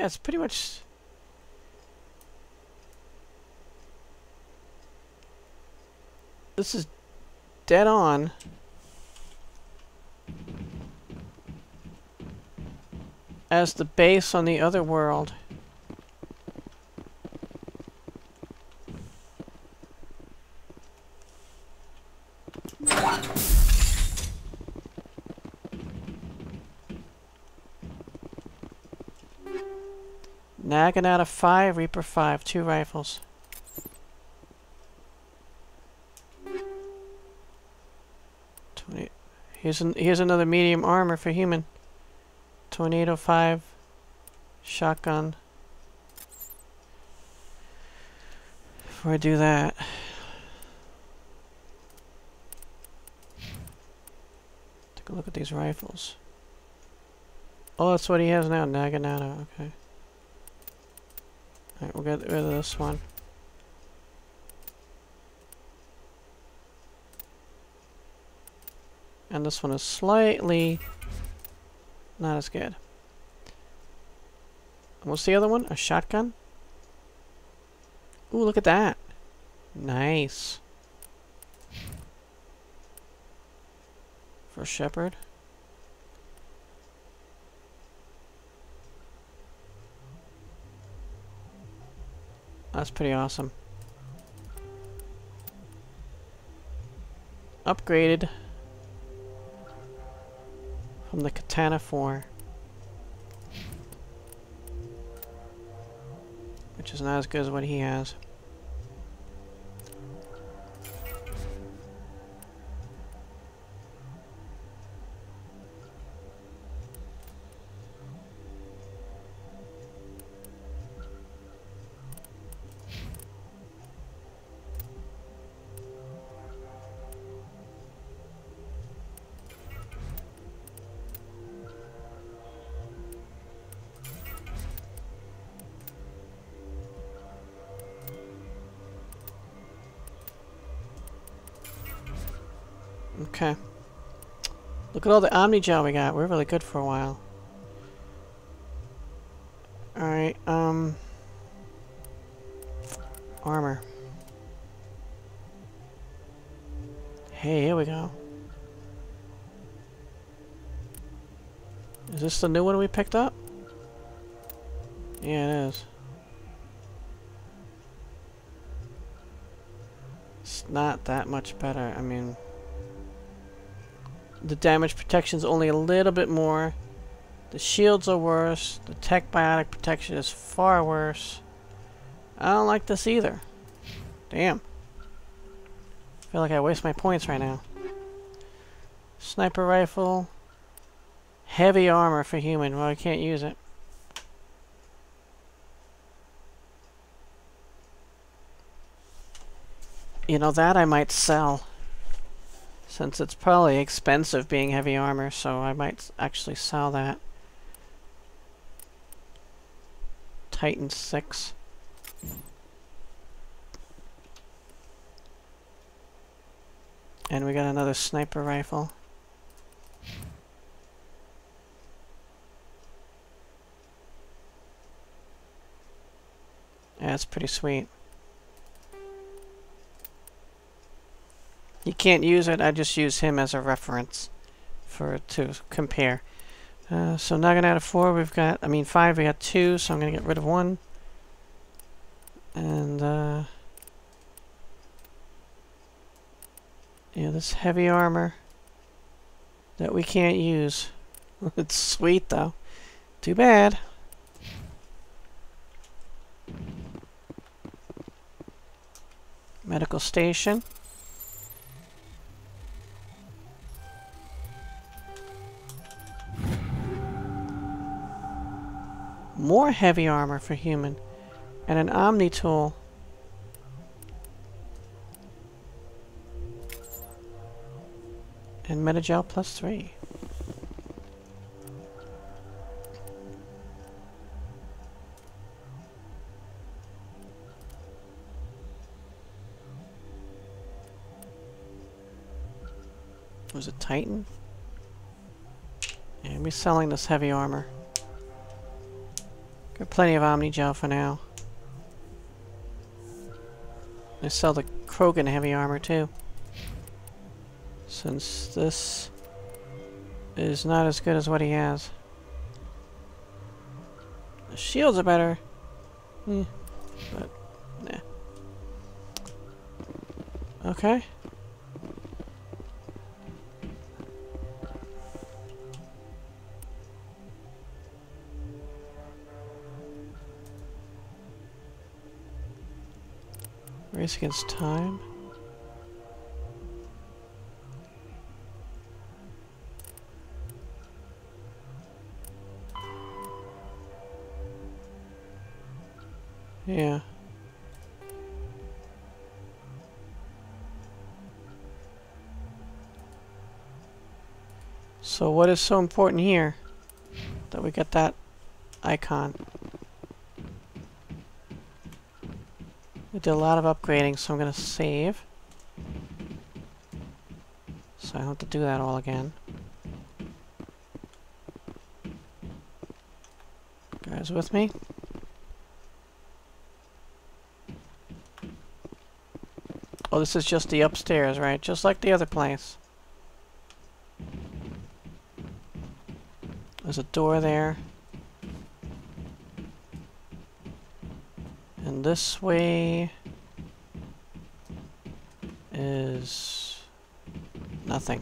it's pretty much... This is dead on. As the base on the other world. Nagging out of 5, Reaper 5, 2 rifles. Here's another medium armor for human. Tornado 5, shotgun. Before I do that, take a look at these rifles. Oh, that's what he has now, Naginata, okay. Alright, we'll get rid of this one. And this one is slightly not as good. What's the other one? A shotgun? Ooh, look at that. Nice. For Shepherd. That's pretty awesome. Upgraded from the Katana 4. Which is not as good as what he has. Okay. Look at all the Omni Gel we got. We're really good for a while. Alright, armor. Hey, here we go. Is this the new one we picked up? Yeah, it is. It's not that much better. I mean... The damage protection's only a little bit more. The shields are worse. The tech biotic protection is far worse. I don't like this either. Damn. I feel like I waste my points right now. Sniper rifle. Heavy armor for human. Well, I can't use it. You know, that I might sell. Since it's probably expensive being heavy armor, so I might actually sell that. Titan 6. And we got another sniper rifle. Yeah, that's pretty sweet. You can't use it, I just use him as a reference to compare. So Nagan out of 4, we've got, 5, we got 2, so I'm going to get rid of 1. And, yeah, this heavy armor that we can't use. It's sweet, though. Too bad. Medical station. More heavy armor for human. And an Omni tool. And Metagel +3. Was it Titan? Yeah, we're selling this heavy armor. Got plenty of Omni Gel for now. I sell the Krogan heavy armor too. Since this is not as good as what he has. The shields are better. But, nah. Okay. Race against time. Yeah. So what is so important here that we get that icon? We did a lot of upgrading, so I'm going to save. So I don't have to do that all again. Guys with me? Oh, this is just the upstairs, right? Just like the other place. There's a door there. And this way is nothing.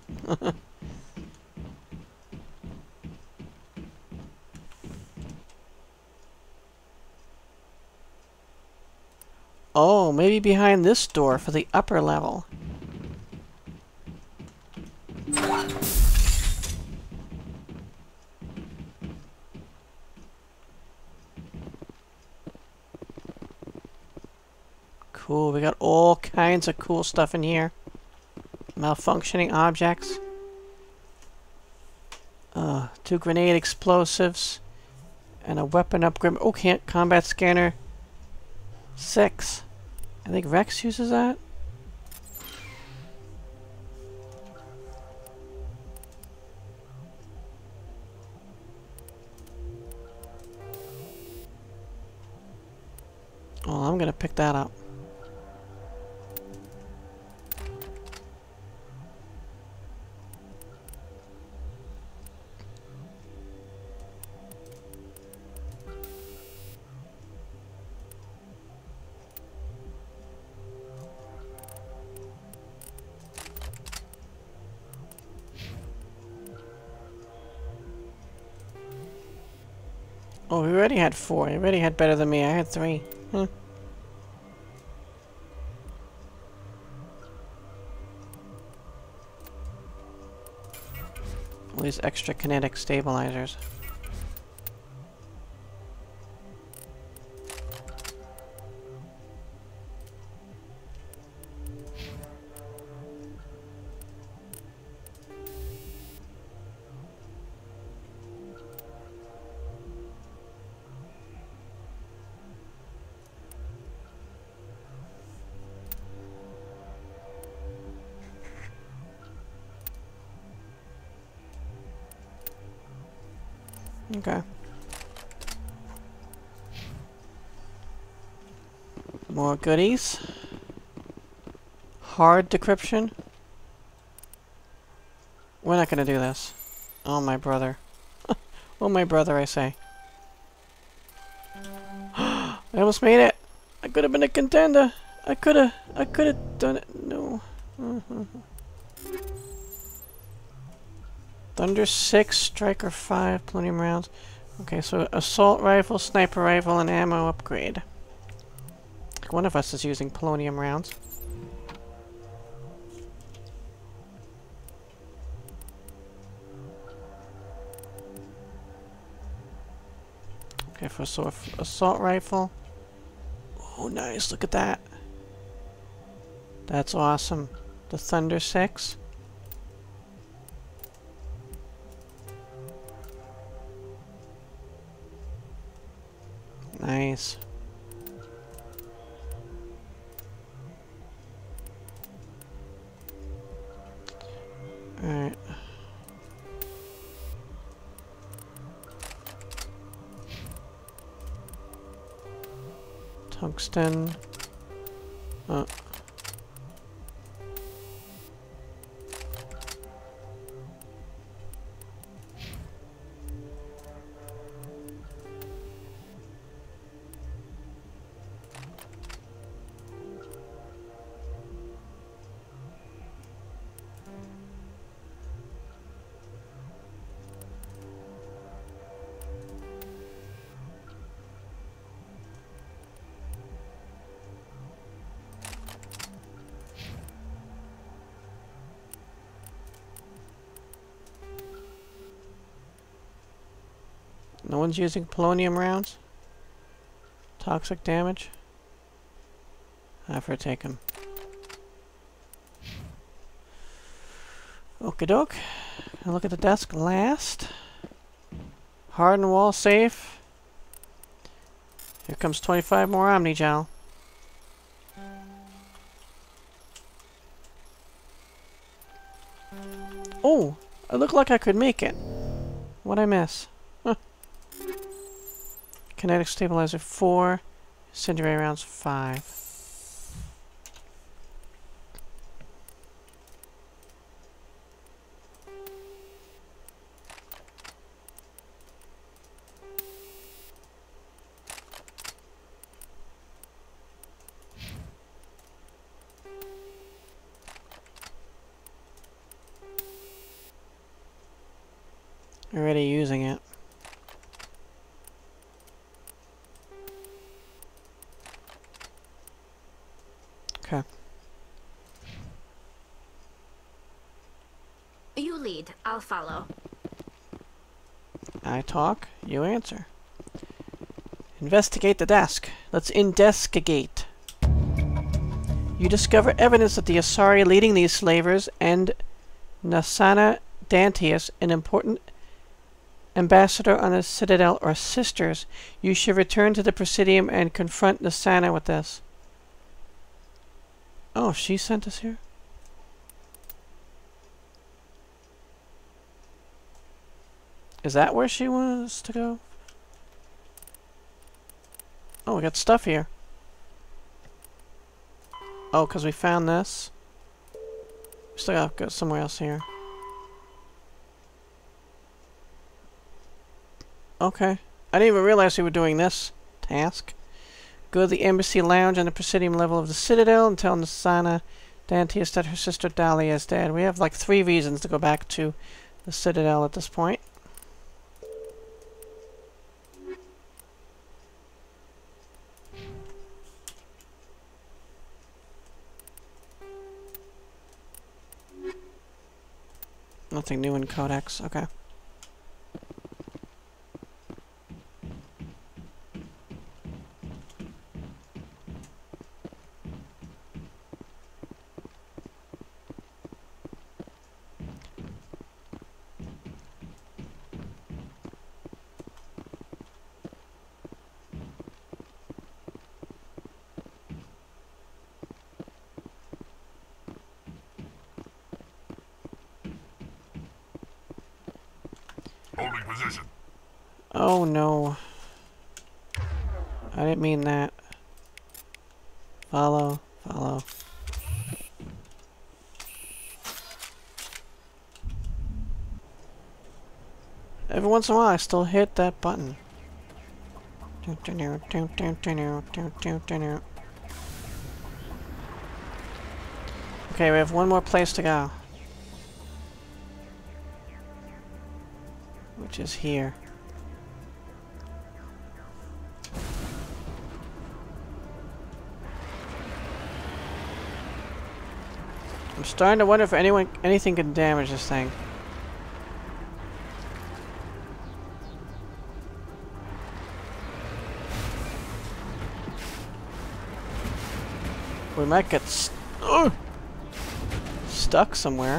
Oh, maybe behind this door for the upper level. Cool, we got all kinds of cool stuff in here. Malfunctioning objects. 2 grenade explosives. And a weapon upgrade. Oh, combat scanner 6. I think Rex uses that. Oh, I'm gonna pick that up. Oh, we already had 4. He already had better than me. I had 3. All these extra kinetic stabilizers. Okay. More goodies. Hard decryption. We're not gonna do this. Oh, my brother. Oh, my brother, I say. I almost made it. I could have been a contender. I could have done it. No. Thunder 6, Striker 5, plutonium rounds. Okay, so assault rifle, sniper rifle, and ammo upgrade. One of us is using polonium rounds. Okay, for assault rifle. Oh, nice! Look at that. That's awesome. The Thunder 6. Nice. Alright. Tungsten. No one's using polonium rounds? Toxic damage? Have her take him. Okie doke. I'll look at the desk last. Hardened wall safe. Here comes 25 more Omni-Gel. Oh! It looked like I could make it. What'd I miss? Huh. Kinetic stabilizer 4. Incendiary rounds 5. Already using it. Okay. You lead, I'll follow. I talk, you answer. Investigate the desk. Let's investigate. You discover evidence that the Asari leading these slavers and Nasana Dantius, an important ambassador on the Citadel, are sisters. You should return to the Presidium and confront Nasana with this. Oh, she sent us here? Is that where she wanted us to go? Oh, we got stuff here. Oh, because we found this. We still gotta go somewhere else here. Okay. I didn't even realize we were doing this task. Go to the Embassy Lounge on the Presidium level of the Citadel and tell Nasana Dantius that her sister Dahlia is dead. We have like 3 reasons to go back to the Citadel at this point. Nothing new in Codex. Okay. Holding position. Oh no. I didn't mean that. Follow, follow. Every once in a while I still hit that button. Okay, we have one more place to go. Which is here. I'm starting to wonder if anything can damage this thing. We might get stuck somewhere.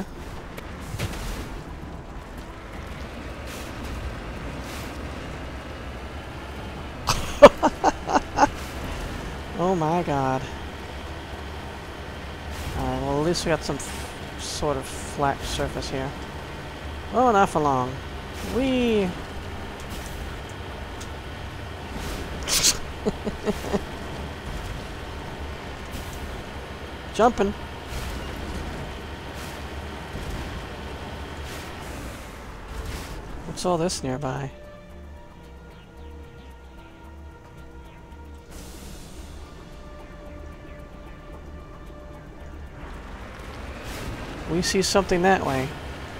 Oh my god. Alright, well at least we got some sort of flat surface here. Oh, not for long. Whee! jumping. What's all this nearby? We see something that way.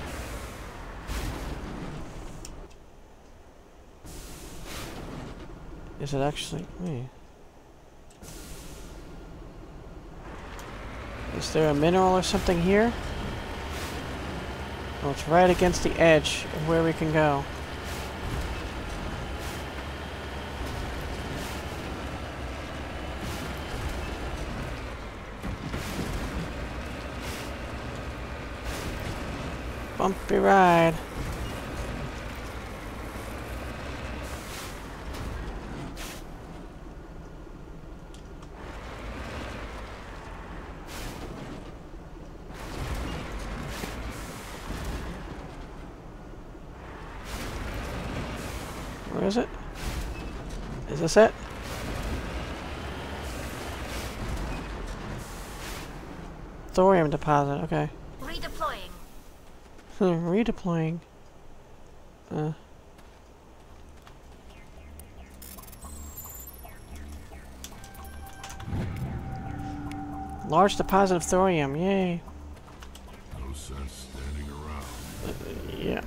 Is it actually me? Is there a mineral or something here? Oh, it's right against the edge of where we can go. Bumpy ride. Where is it? Is this it? Thorium deposit, okay. Redeploying. Redeploying. Large deposit of thorium, yay. No sense standing around. Yeah.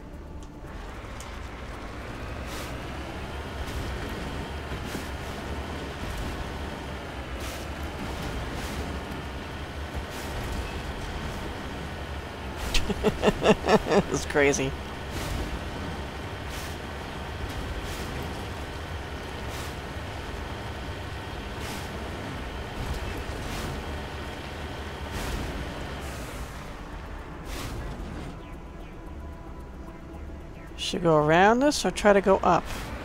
This is crazy. Should go around this or try to go up?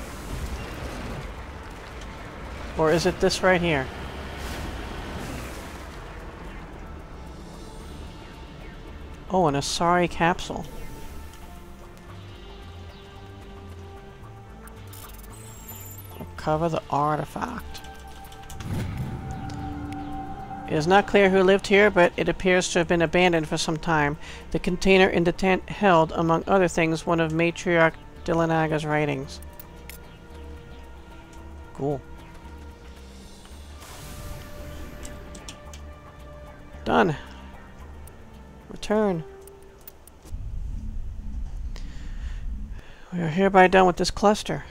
Or is it this right here? Oh, an Asari capsule. Cover the artifact. It is not clear who lived here, but it appears to have been abandoned for some time. The container in the tent held, among other things, one of Matriarch Dillinaga's writings. Cool. Done. Return. We are hereby done with this cluster.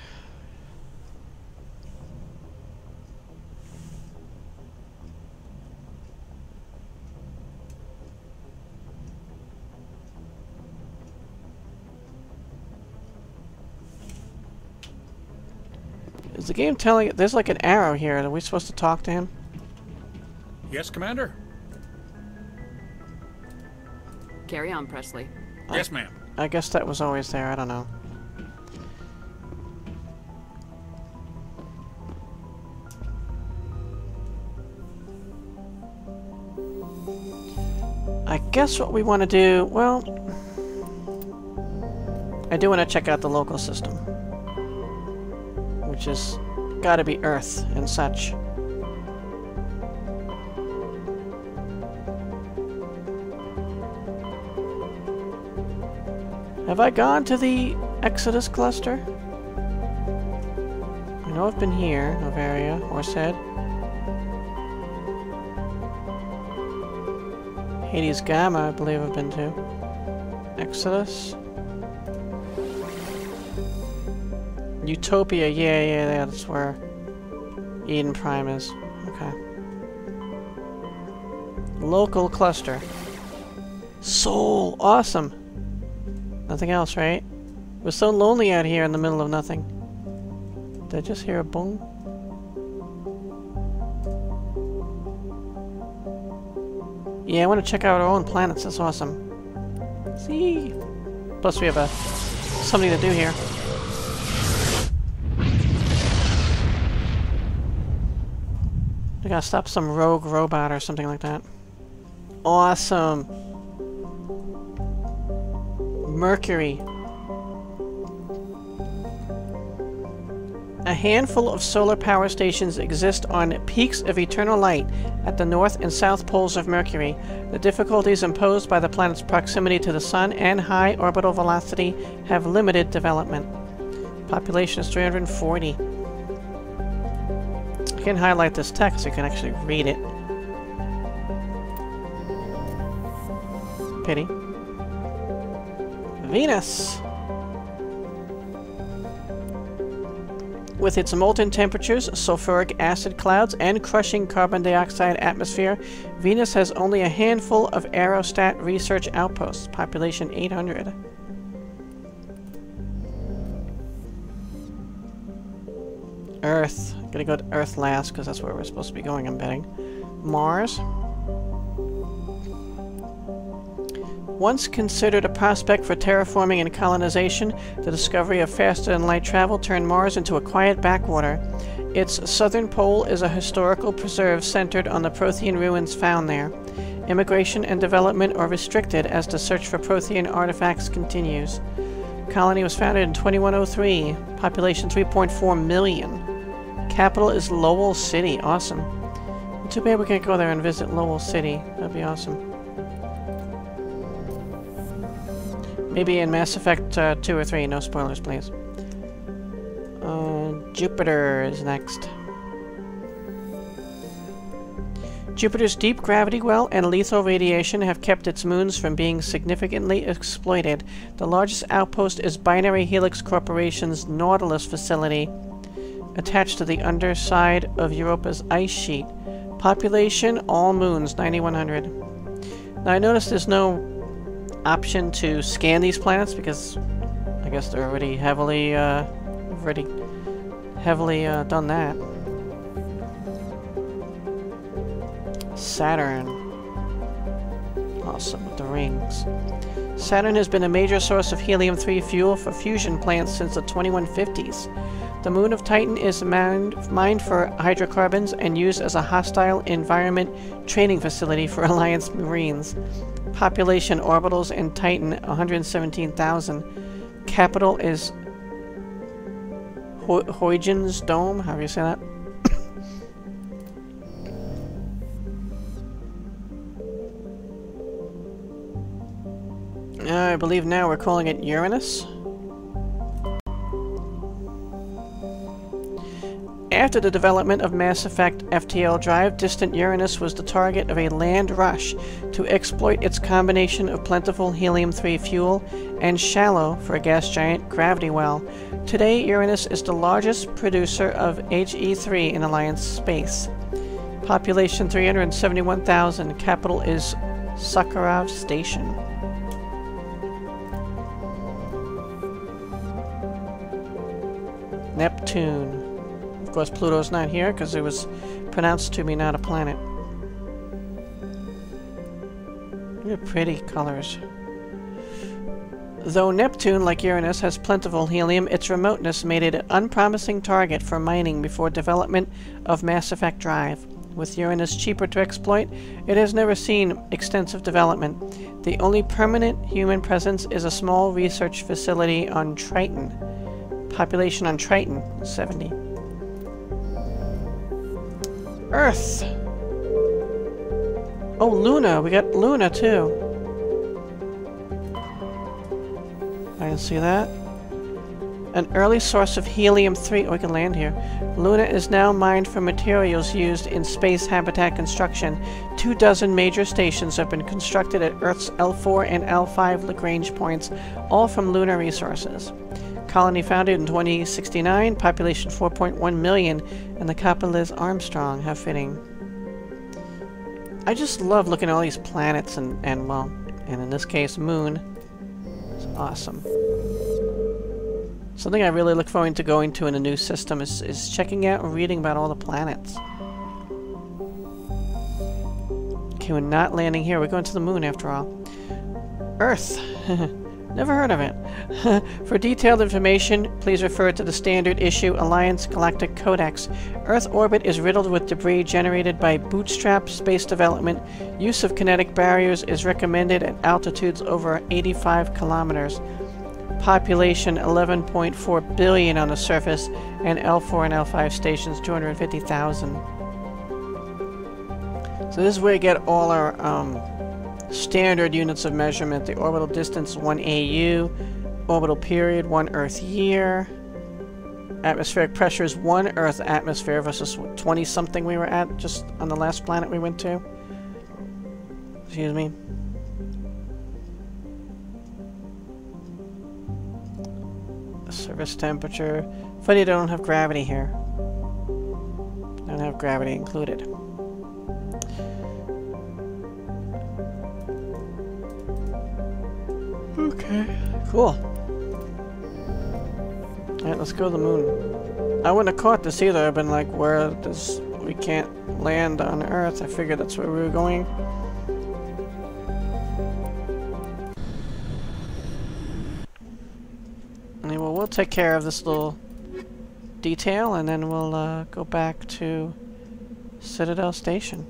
Is the game telling it? There's like an arrow here. Are we supposed to talk to him? Yes, Commander? Carry on, Presley. Yes, ma'am. I guess that was always there. I don't know. I guess what we want to do... Well... I do want to check out the local system. Which is gotta be Earth and such. Have I gone to the Exodus cluster? I know I've been here, Novaria, Horsehead. Hades Gamma, I believe I've been to. Exodus. Utopia, yeah, that's where Eden Prime is. Okay. Local cluster. Soul! Awesome! Nothing else, right? It was so lonely out here in the middle of nothing. Did I just hear a boom? Yeah, I want to check out our own planets. That's awesome. See? Plus we have something to do here. We gotta stop some rogue robot or something like that. Awesome! Mercury. A handful of solar power stations exist on peaks of eternal light at the north and south poles of Mercury. The difficulties imposed by the planet's proximity to the Sun and high orbital velocity have limited development. Population is 340. I can highlight this text so you can actually read it. Pity. Venus! With its molten temperatures, sulfuric acid clouds, and crushing carbon dioxide atmosphere, Venus has only a handful of aerostat research outposts. Population 800. Earth. I'm gonna go to Earth last, because that's where we're supposed to be going, I'm betting. Mars. Once considered a prospect for terraforming and colonization, the discovery of faster-than-light travel turned Mars into a quiet backwater. Its southern pole is a historical preserve centered on the Prothean ruins found there. Immigration and development are restricted as the search for Prothean artifacts continues. Colony was founded in 2103. Population 3.4 million. Capital is Lowell City. Awesome. Too bad we can't go there and visit Lowell City. That'd be awesome. Maybe in Mass Effect 2 or 3. No spoilers, please. Jupiter is next. Jupiter's deep gravity well and lethal radiation have kept its moons from being significantly exploited. The largest outpost is Binary Helix Corporation's Nautilus facility, attached to the underside of Europa's ice sheet. Population, all moons, 9,100. Now I noticed there's no option to scan these planets because I guess they're already heavily done that. Saturn. Awesome with the rings. Saturn has been a major source of helium-3 fuel for fusion plants since the 2150s. The moon of Titan is mined for hydrocarbons and used as a hostile environment training facility for Alliance Marines. Population, orbitals, and Titan, 117,000. Capital is Huygens Dome, however you say that. I believe now we're calling it Uranus. After the development of Mass Effect FTL Drive, distant Uranus was the target of a land rush to exploit its combination of plentiful helium-3 fuel and shallow, for a gas giant, gravity well. Today, Uranus is the largest producer of HE3 in Alliance space. Population 371,000. Capital is Sakharov Station. Neptune. Of course, Pluto's not here because it was pronounced to be not a planet. Look at pretty colors. Though Neptune, like Uranus, has plentiful helium, its remoteness made it an unpromising target for mining before development of Mass Effect Drive. With Uranus cheaper to exploit, it has never seen extensive development. The only permanent human presence is a small research facility on Triton. Population on Triton, 70. Earth! Oh, Luna! We got Luna, too. I can see that. An early source of helium-3... Oh, we can land here. Luna is now mined for materials used in space habitat construction. 24 major stations have been constructed at Earth's L4 and L5 Lagrange points, all from lunar resources. Colony founded in 2069, population 4.1 million, and the capital is Armstrong. How fitting. I just love looking at all these planets and in this case, moon. It's awesome. Something I really look forward to going to in a new system is checking out and reading about all the planets. Okay, we're not landing here. We're going to the moon after all. Earth. Never heard of it. For detailed information, please refer to the standard issue Alliance Galactic Codex. Earth orbit is riddled with debris generated by bootstrap space development. Use of kinetic barriers is recommended at altitudes over 85 kilometers. Population 11.4 billion on the surface, and L4 and L5 stations 250,000. So this is where we get all our standard units of measurement. The orbital distance 1 AU, orbital period 1 Earth year, atmospheric pressure is 1 Earth atmosphere versus 20 something we were at just on the last planet we went to. Excuse me. Surface temperature. Funny they don't have gravity here. Don't have gravity included. Okay, cool. Alright, let's go to the moon. I wouldn't have caught this either. I've been like, where does we can't land on Earth. I figured that's where we were going. Well, we'll take care of this little detail, and then we'll go back to Citadel Station.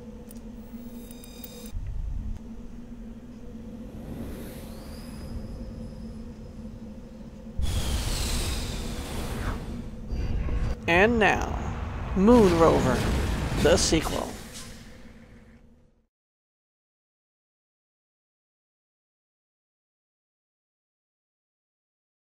And now, Moon Rover, the sequel.